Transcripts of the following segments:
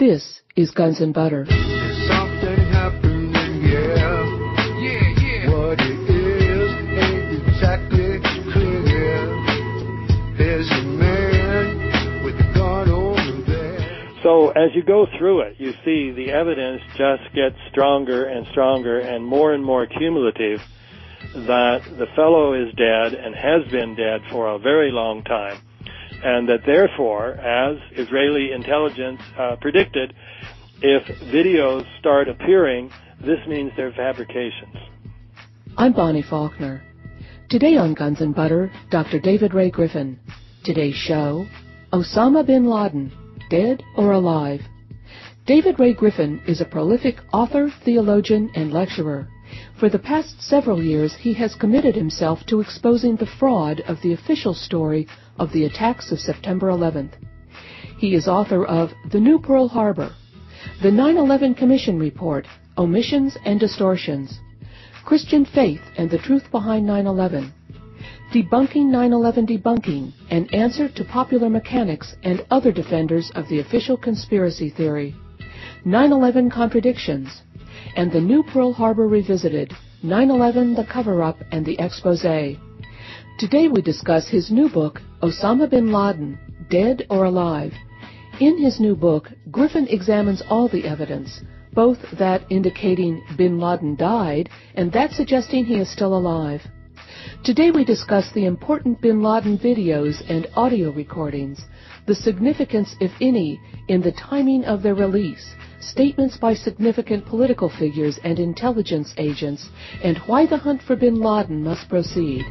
This is Guns and Butter. There's something happening, yeah. What it is ain't exactly clear. There's a man with a gun over there. So as you go through it, you see the evidence just gets stronger and stronger and more cumulative that the fellow is dead and has been dead for a very long time, and that therefore, as Israeli intelligence predicted, if videos start appearing, this means they're fabrications. I'm Bonnie Faulkner. Today on Guns and Butter, Dr. David Ray Griffin. Today's show, Osama bin Laden, dead or alive? David Ray Griffin is a prolific author, theologian, and lecturer. For the past several years, he has committed himself to exposing the fraud of the official story of the attacks of September 11th. He is author of The New Pearl Harbor, the 9/11 Commission Report, Omissions and Distortions, Christian Faith and the Truth Behind 9/11, Debunking 9/11 Debunking, an answer to popular mechanics and other defenders of the official conspiracy theory, 9/11 Contradictions, and The New Pearl Harbor Revisited, 9/11 The Cover-Up and the Exposé. Today we discuss his new book, Osama bin Laden, Dead or Alive. In his new book, Griffin examines all the evidence, both that indicating bin Laden died and that suggesting he is still alive. Today we discuss the important bin Laden videos and audio recordings, the significance, if any, in the timing of their release, statements by significant political figures and intelligence agents, and why the hunt for bin Laden must proceed.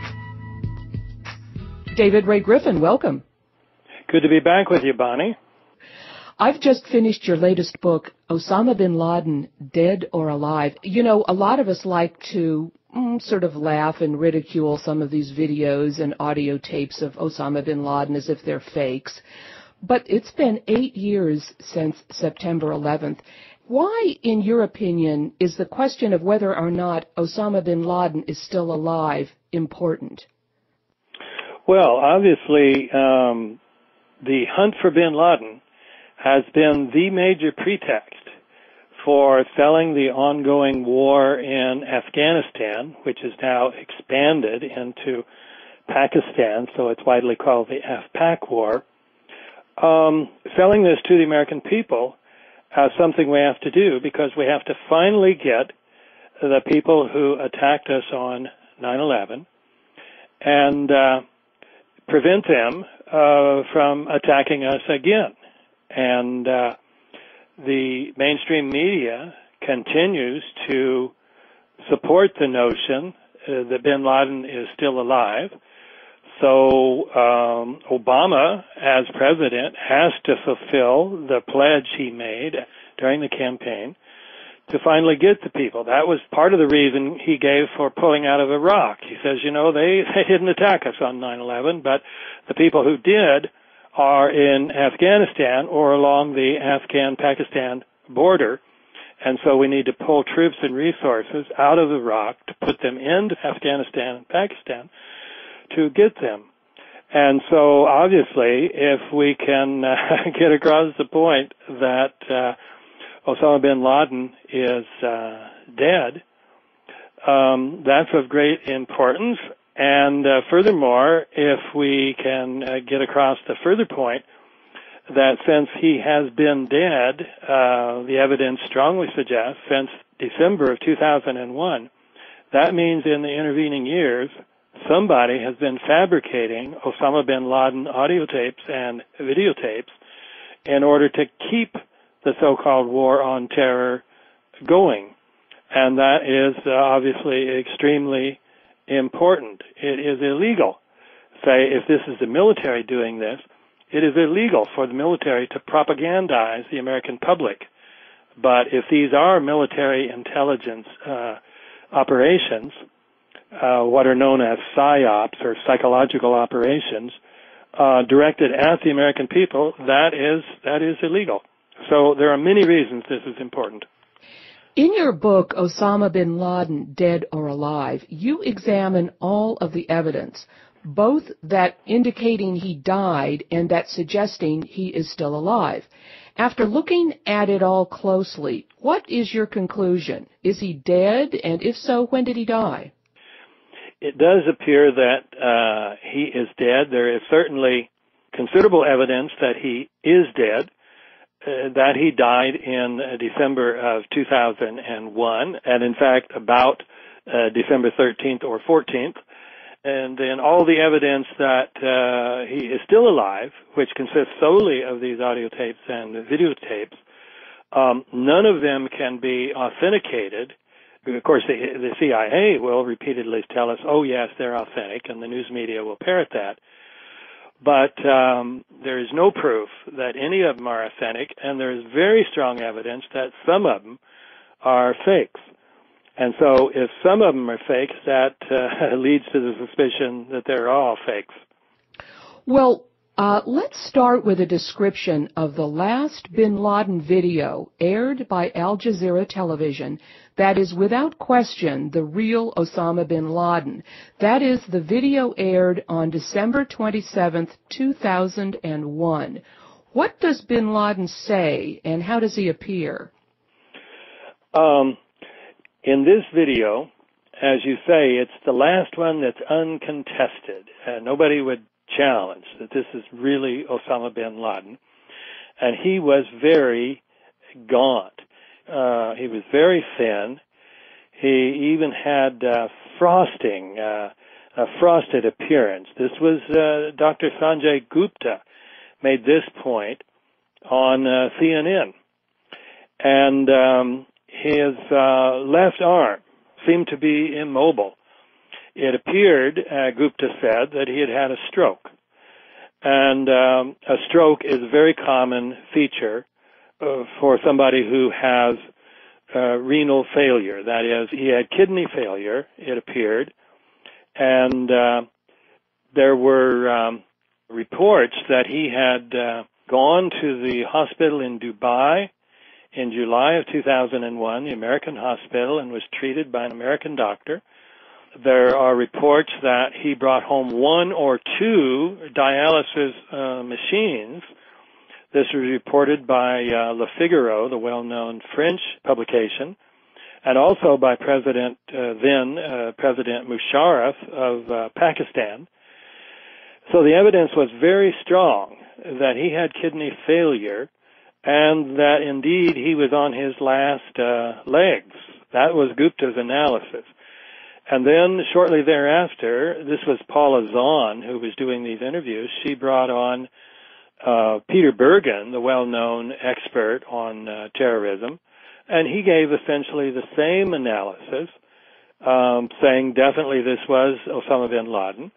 David Ray Griffin, welcome. Good to be back with you, Bonnie. I've just finished your latest book, Osama bin Laden, Dead or Alive. You know, a lot of us like to sort of laugh and ridicule some of these videos and audio tapes of Osama bin Laden as if they're fakes. But it's been 8 years since September 11th. Why, in your opinion, is the question of whether or not Osama bin Laden is still alive important? Well, obviously, the hunt for bin Laden has been the major pretext for selling the ongoing war in Afghanistan, which is now expanded into Pakistan, so it's widely called the Af-Pak War. Selling this to the American people as something we have to do because we have to finally get the people who attacked us on 9/11 and prevent them from attacking us again. And the mainstream media continues to support the notion that bin Laden is still alive. So Obama, as president, has to fulfill the pledge he made during the campaign to finally get the people. That was part of the reason he gave for pulling out of Iraq. He says, you know, they didn't attack us on 9/11, but the people who did are in Afghanistan or along the Afghan-Pakistan border, and so we need to pull troops and resources out of Iraq to put them into Afghanistan and Pakistan to get them. And so obviously, if we can get across the point that Osama bin Laden is dead, that's of great importance. And furthermore, if we can get across the further point that since he has been dead, the evidence strongly suggests, since December of 2001, that means in the intervening years, somebody has been fabricating Osama bin Laden audio tapes and videotapes in order to keep the so-called war on terror going. And that is obviously extremely important. It is illegal. Say, if this is the military doing this, it is illegal for the military to propagandize the American public. But if these are military intelligence operations, what are known as PSYOPs or psychological operations, directed at the American people, that is illegal. So there are many reasons this is important. In your book, Osama bin Laden, Dead or Alive, you examine all of the evidence, both that indicating he died and that suggesting he is still alive. After looking at it all closely, what is your conclusion? Is he dead? And if so, when did he die? It does appear that he is dead. There is certainly considerable evidence that he is dead, that he died in December of 2001, and in fact about December 13th or 14th. And then all the evidence that he is still alive, which consists solely of these audio tapes and videotapes, none of them can be authenticated. Of course, the CIA will repeatedly tell us, oh, yes, they're authentic, and the news media will parrot that. But there is no proof that any of them are authentic, and there is very strong evidence that some of them are fakes. And so if some of them are fakes, that leads to the suspicion that they're all fakes. Well, let's start with a description of the last bin Laden video aired by Al Jazeera television that is without question the real Osama bin Laden. That is, the video aired on December 27th, 2001. What does bin Laden say, and how does he appear? In this video, as you say, it's the last one that's uncontested. Nobody would challenge that this is really Osama bin Laden. And he was very gaunt. He was very thin. He even had frosting, a frosted appearance. This was Dr. Sanjay Gupta made this point on CNN. And his left arm seemed to be immobile. It appeared, Gupta said, that he had had a stroke. And a stroke is a very common feature for somebody who has renal failure. That is, he had kidney failure, it appeared. And there were reports that he had gone to the hospital in Dubai in July of 2001, the American hospital, and was treated by an American doctor. There are reports that he brought home one or two dialysis machines. This was reported by Le Figaro, the well-known French publication, and also by President Musharraf of Pakistan. So the evidence was very strong that he had kidney failure and that indeed he was on his last legs. That was Gupta's analysis. And then shortly thereafter, this was Paula Zahn who was doing these interviews. She brought on Peter Bergen, the well-known expert on terrorism, and he gave essentially the same analysis, saying definitely this was Osama bin Laden,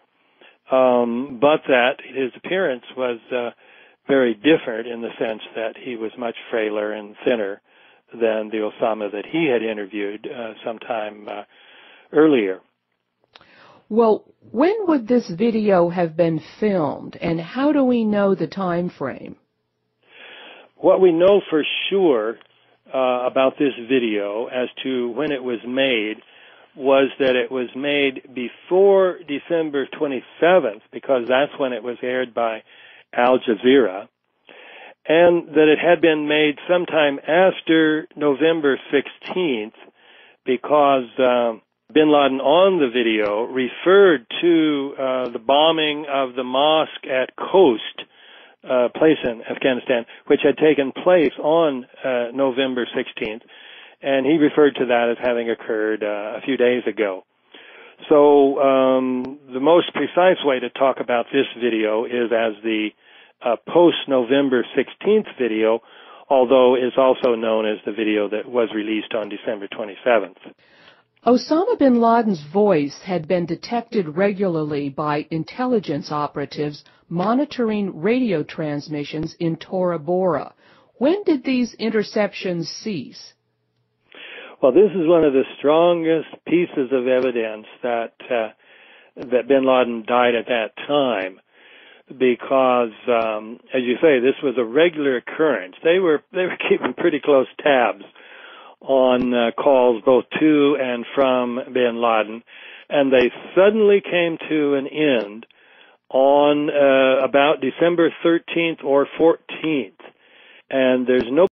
but that his appearance was very different in the sense that he was much frailer and thinner than the Osama that he had interviewed sometime earlier. Well, when would this video have been filmed, and how do we know the time frame? What we know for sure about this video as to when it was made was that it was made before December 27th, because that's when it was aired by Al Jazeera, and that it had been made sometime after November 16th, because bin Laden on the video referred to the bombing of the mosque at Khost, place in Afghanistan, which had taken place on November 16th, and he referred to that as having occurred a few days ago. So the most precise way to talk about this video is as the post-November 16th video, although it's also known as the video that was released on December 27th. Osama bin Laden's voice had been detected regularly by intelligence operatives monitoring radio transmissions in Tora Bora. When did these interceptions cease? Well, this is one of the strongest pieces of evidence that bin Laden died at that time, because, as you say, this was a regular occurrence. They were keeping pretty close tabs on calls both to and from bin Laden, and they suddenly came to an end on about December 13th or 14th. and there's no